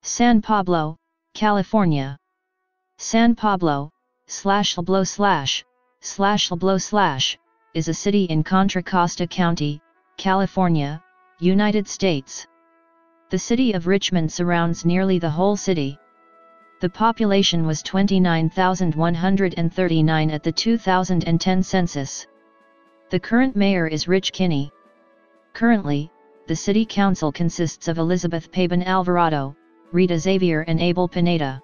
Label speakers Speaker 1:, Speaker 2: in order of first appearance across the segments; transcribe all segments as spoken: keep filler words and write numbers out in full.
Speaker 1: San Pablo, California. San Pablo, slash Pueblo slash, slash Pueblo slash, is a city in Contra Costa County, California, United States. The city of Richmond surrounds nearly the whole city. The population was twenty-nine thousand one hundred thirty-nine at the two thousand ten census. The current mayor is Rich Kinney. Currently, the city council consists of Elizabeth Pabon Alvarado, Rita Xavier and Abel Pineda.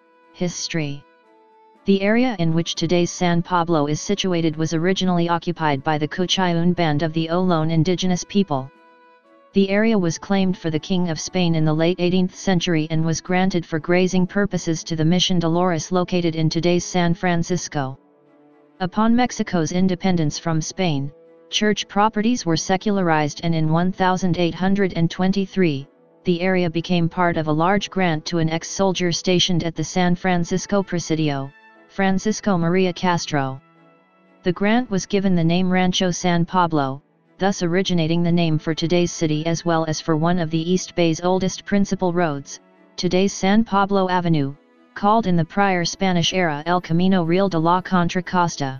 Speaker 1: History. The area in which today's San Pablo is situated was originally occupied by the Cochayun band of the Olón indigenous people. The area was claimed for the King of Spain in the late eighteenth century and was granted for grazing purposes to the Mission Dolores located in today's San Francisco. Upon Mexico's independence from Spain, church properties were secularized, and in eighteen twenty-three, the area became part of a large grant to an ex-soldier stationed at the San Francisco Presidio, Francisco Maria Castro. The grant was given the name Rancho San Pablo, thus originating the name for today's city as well as for one of the East Bay's oldest principal roads, today's San Pablo Avenue, called in the prior Spanish era El Camino Real de la Contra Costa.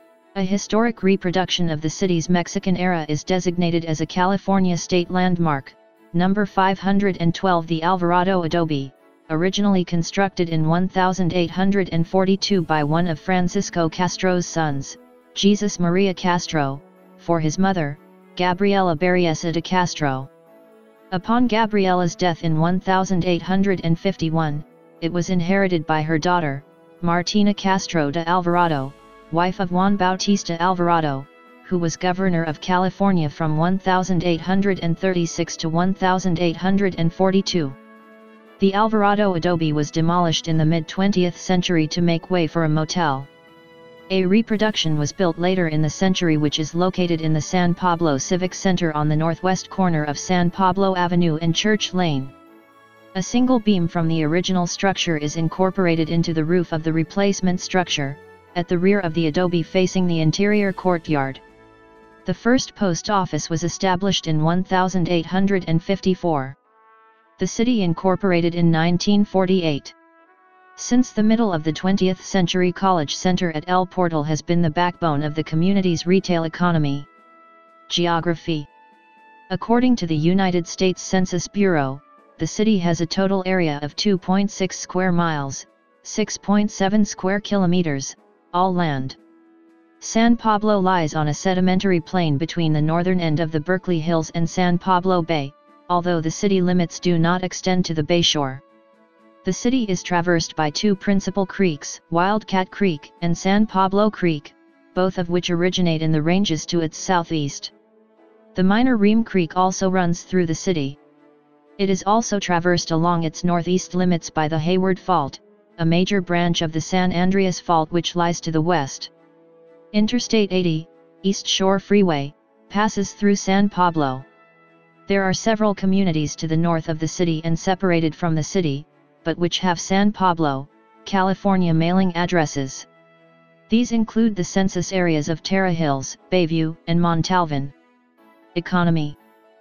Speaker 1: A historic reproduction of the city's Mexican era is designated as a California State Landmark, number five hundred twelve. The Alvarado Adobe, originally constructed in eighteen forty-two by one of Francisco Castro's sons, Jesus Maria Castro, for his mother, Gabriela Berryessa de Castro. Upon Gabriela's death in eighteen fifty-one, it was inherited by her daughter, Martina Castro de Alvarado, wife of Juan Bautista Alvarado, who was governor of California from eighteen thirty-six to eighteen forty-two. The Alvarado Adobe was demolished in the mid-twentieth century to make way for a motel. A reproduction was built later in the century which is located in the San Pablo Civic Center on the northwest corner of San Pablo Avenue and Church Lane. A single beam from the original structure is incorporated into the roof of the replacement structure, at the rear of the adobe facing the interior courtyard. The first post office was established in eighteen fifty-four. The city incorporated in nineteen forty-eight. Since the middle of the twentieth century, College Center at El Portal has been the backbone of the community's retail economy. Geography. According to the United States Census Bureau, the city has a total area of two point six square miles, six point seven square kilometers, all land. San Pablo lies on a sedimentary plain between the northern end of the Berkeley Hills and San Pablo Bay, although the city limits do not extend to the bayshore. The city is traversed by two principal creeks, Wildcat Creek and San Pablo Creek, both of which originate in the ranges to its southeast. The minor Ream Creek also runs through the city. It is also traversed along its northeast limits by the Hayward Fault, a major branch of the San Andreas Fault which lies to the west. Interstate eighty, East Shore Freeway, passes through San Pablo. There are several communities to the north of the city and separated from the city, but which have San Pablo, California mailing addresses. These include the census areas of Terra Hills, Bayview, and Montalvan. Economy.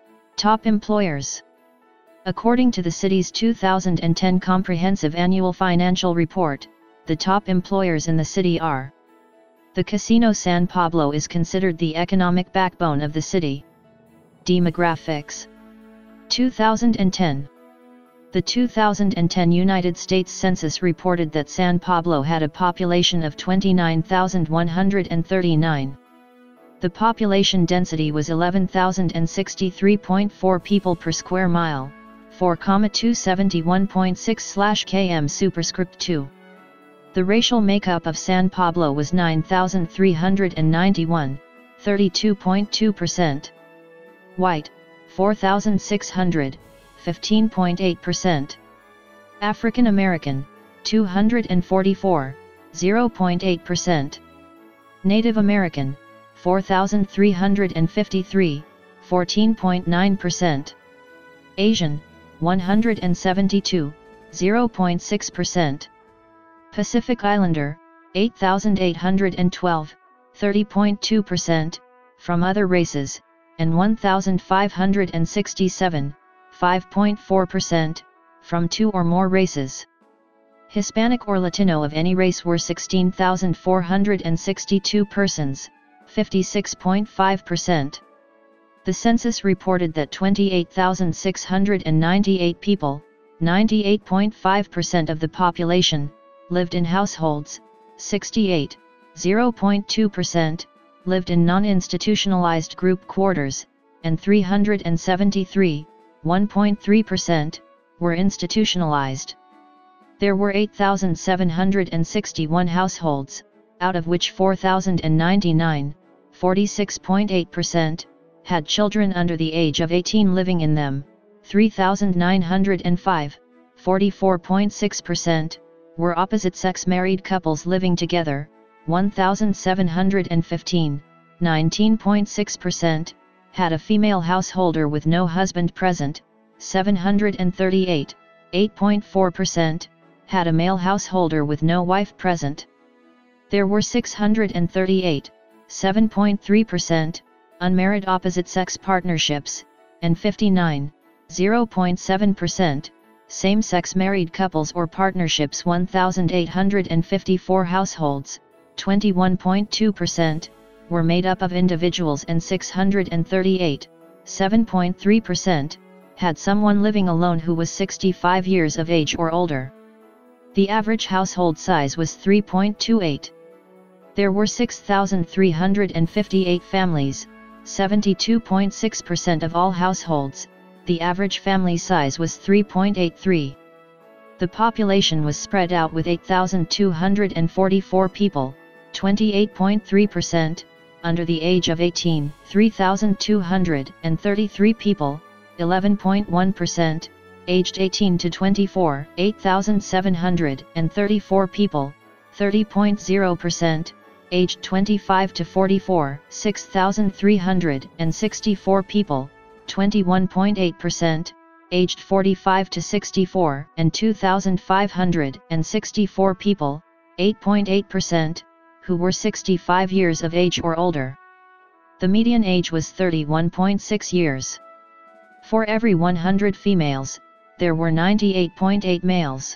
Speaker 1: Top employers. According to the city's two thousand ten Comprehensive Annual Financial Report, the top employers in the city are: the Casino San Pablo is considered the economic backbone of the city. Demographics. two thousand ten. The two thousand ten United States Census reported that San Pablo had a population of twenty-nine thousand one hundred thirty-nine. The population density was eleven thousand sixty-three point four people per square mile, four thousand two hundred seventy-one point six kilometers superscript two. The racial makeup of San Pablo was nine thousand three hundred ninety-one, thirty-two point two percent. White, four thousand six hundred, fifteen point eight percent. African American, two hundred forty-four, zero point eight percent. Native American, four thousand three hundred fifty-three, fourteen point nine percent. Asian, one hundred seventy-two, zero point six percent. Pacific Islander, eight thousand eight hundred twelve, thirty point two percent, from other races, and one thousand five hundred sixty-seven, five point four percent, from two or more races. Hispanic or Latino of any race were sixteen thousand four hundred sixty-two persons, fifty-six point five percent. The census reported that twenty-eight thousand six hundred ninety-eight people, ninety-eight point five percent of the population, lived in households, sixty-eight, zero point two percent, lived in non-institutionalized group quarters, and three hundred seventy-three, one point three percent, were institutionalized. There were eight thousand seven hundred sixty-one households, out of which four thousand ninety-nine, forty-six point eight percent, had children under the age of eighteen living in them, three thousand nine hundred five, forty-four point six percent, were opposite-sex married couples living together, one thousand seven hundred fifteen, nineteen point six percent, had a female householder with no husband present, seven hundred thirty-eight, eight point four percent, had a male householder with no wife present. There were six hundred thirty-eight, seven point three percent, unmarried opposite-sex partnerships, and fifty-nine, zero point seven percent, same-sex married couples or partnerships. one thousand eight hundred fifty-four households, twenty-one point two percent, were made up of individuals, and six hundred thirty-eight, seven point three percent, had someone living alone who was sixty-five years of age or older. The average household size was three point two eight. There were six thousand three hundred fifty-eight families, seventy-two point six percent of all households. The average family size was three point eight three. The population was spread out with eight thousand two hundred forty-four people, twenty-eight point three percent, under the age of eighteen, three thousand two hundred thirty-three people, eleven point one percent, aged eighteen to twenty-four, eight thousand seven hundred thirty-four people, thirty point zero percent, aged twenty-five to forty-four, six thousand three hundred sixty-four people, twenty-one point eight percent, aged forty-five to sixty-four, and two thousand five hundred sixty-four people, eight point eight percent, who were sixty-five years of age or older. The median age was thirty-one point six years. For every one hundred females, there were ninety-eight point eight males.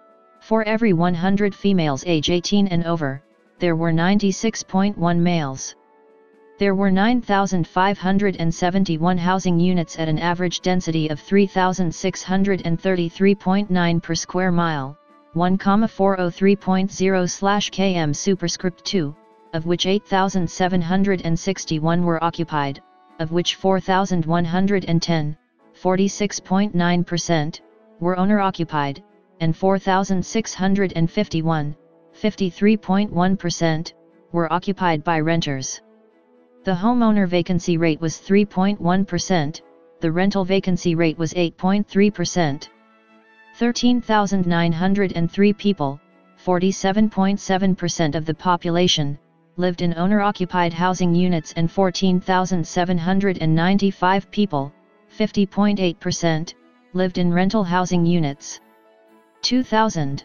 Speaker 1: For every one hundred females age eighteen and over, there were ninety-six point one males. There were nine thousand five hundred seventy-one housing units at an average density of three thousand six hundred thirty-three point nine per square mile, one thousand four hundred three point zero kilometers superscript two, of which eight thousand seven hundred sixty-one were occupied, of which four thousand one hundred ten, forty-six point nine percent, were owner-occupied, and four thousand six hundred fifty-one, fifty-three point one percent, were occupied by renters. The homeowner vacancy rate was three point one percent, the rental vacancy rate was eight point three percent. thirteen thousand nine hundred three people, forty-seven point seven percent of the population, lived in owner-occupied housing units, and fourteen thousand seven hundred ninety-five people, fifty point eight percent, lived in rental housing units. two thousand.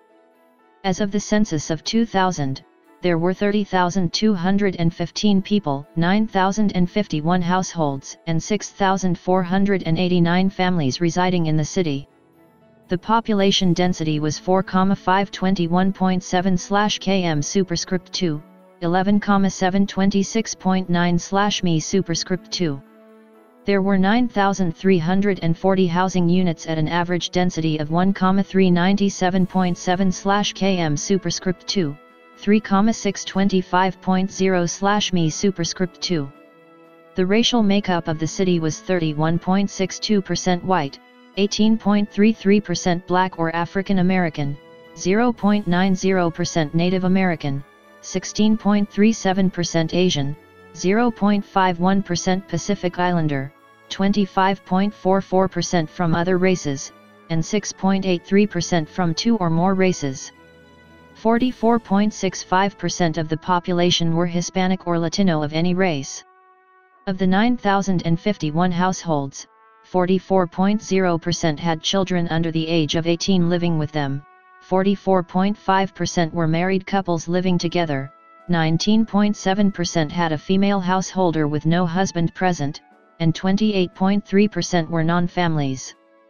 Speaker 1: As of the census of two thousand, there were thirty thousand two hundred fifteen people, nine thousand fifty-one households, and six thousand four hundred eighty-nine families residing in the city. The population density was four thousand five hundred twenty-one point seven kilometers superscript two, eleven thousand seven hundred twenty-six point nine mi superscript two. There were nine thousand three hundred forty housing units at an average density of one thousand three hundred ninety-seven point seven kilometers superscript two, three thousand six hundred twenty-five point zero mi superscript two. The racial makeup of the city was thirty-one point six two percent white, eighteen point three three percent black or African American, zero point nine zero percent Native American, sixteen point three seven percent Asian, zero point five one percent Pacific Islander, twenty-five point four four percent from other races, and six point eight three percent from two or more races. forty-four point six five percent of the population were Hispanic or Latino of any race. Of the nine thousand fifty-one households, forty-four point zero percent had children under the age of eighteen living with them, forty-four point five percent were married couples living together, nineteen point seven percent had a female householder with no husband present, and twenty-eight point three percent were non-families.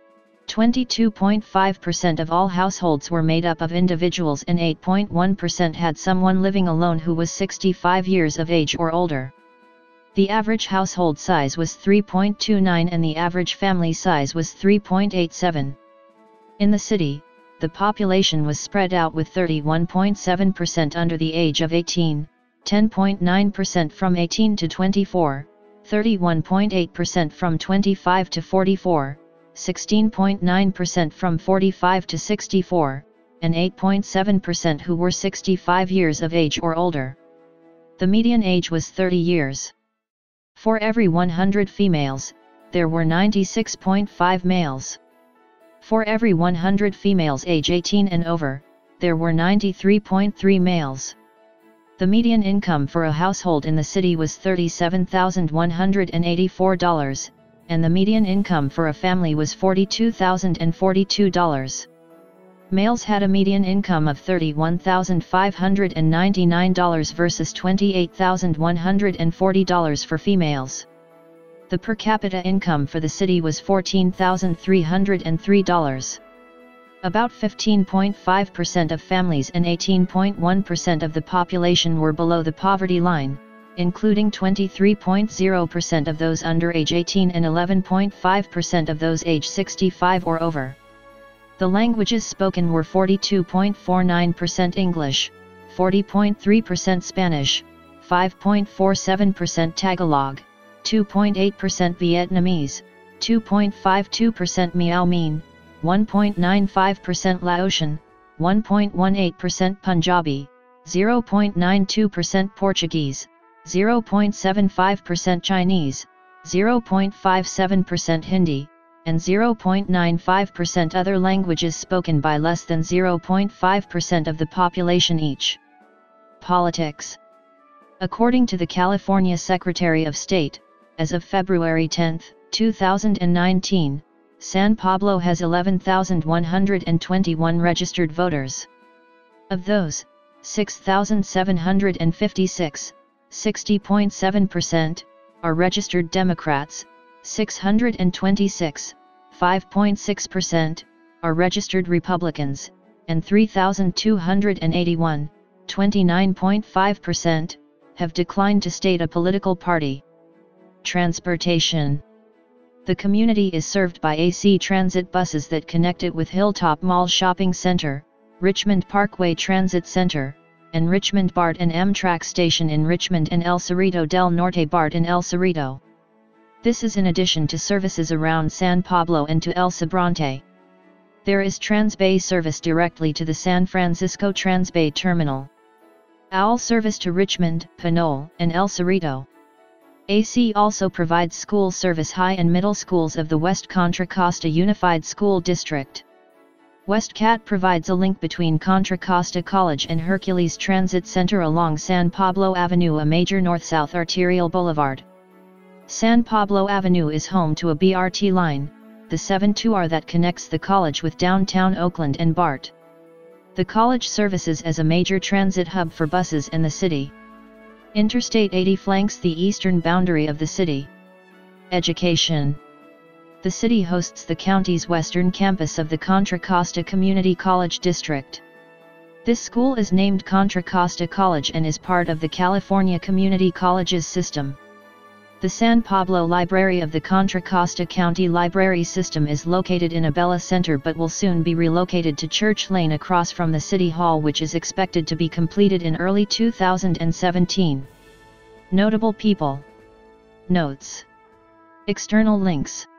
Speaker 1: twenty-two point five percent of all households were made up of individuals and eight point one percent had someone living alone who was sixty-five years of age or older. The average household size was three point two nine and the average family size was three point eight seven. In the city, the population was spread out with thirty-one point seven percent under the age of eighteen, ten point nine percent from eighteen to twenty-four, thirty-one point eight percent from twenty-five to forty-four, sixteen point nine percent from forty-five to sixty-four, and eight point seven percent who were sixty-five years of age or older. The median age was thirty years. For every one hundred females, there were ninety-six point five males. For every one hundred females age eighteen and over, there were ninety-three point three males. The median income for a household in the city was thirty-seven thousand one hundred eighty-four dollars, and the median income for a family was forty-two thousand forty-two dollars. Males had a median income of thirty-one thousand five hundred ninety-nine dollars versus twenty-eight thousand one hundred forty dollars for females. The per capita income for the city was fourteen thousand three hundred three dollars. About fifteen point five percent of families and eighteen point one percent of the population were below the poverty line, including twenty-three point zero percent of those under age eighteen and eleven point five percent of those age sixty-five or over. The languages spoken were forty-two point four nine percent English, forty point three percent Spanish, five point four seven percent Tagalog, two point eight percent Vietnamese, two point five two percent Miao Minh, one point nine five percent Laotian, one point one eight percent Punjabi, zero point nine two percent Portuguese, zero point seven five percent Chinese, zero point five seven percent Hindi, and zero point nine five percent other languages spoken by less than zero point five percent of the population each. Politics. According to the California Secretary of State, as of February tenth, two thousand nineteen, San Pablo has eleven thousand one hundred twenty-one registered voters. Of those, six thousand seven hundred fifty-six, sixty point seven percent, are registered Democrats, six hundred twenty-six, five point six percent, are registered Republicans, and three thousand two hundred eighty-one, twenty-nine point five percent, have declined to state a political party. Transportation. The community is served by A C Transit buses that connect it with Hilltop Mall Shopping Center, Richmond Parkway Transit Center, and Richmond BART and Amtrak Station in Richmond and El Cerrito del Norte BART in El Cerrito. This is in addition to services around San Pablo and to El Sobrante. There is Transbay service directly to the San Francisco Transbay Terminal. A L service to Richmond, Pinole, and El Cerrito. A C also provides school service high and middle schools of the West Contra Costa Unified School District. WestCat provides a link between Contra Costa College and Hercules Transit Center along San Pablo Avenue, a major north-south arterial boulevard. San Pablo Avenue is home to a B R T line, the seven two R that connects the college with downtown Oakland and BART. The college services as a major transit hub for buses in the city. Interstate eighty flanks the eastern boundary of the city. Education. The city hosts the county's western campus of the Contra Costa Community College District. This school is named Contra Costa College and is part of the California Community Colleges system. The San Pablo Library of the Contra Costa County Library System is located in Abella Center but will soon be relocated to Church Lane across from the City Hall, which is expected to be completed in early two thousand seventeen. Notable people. Notes. External links.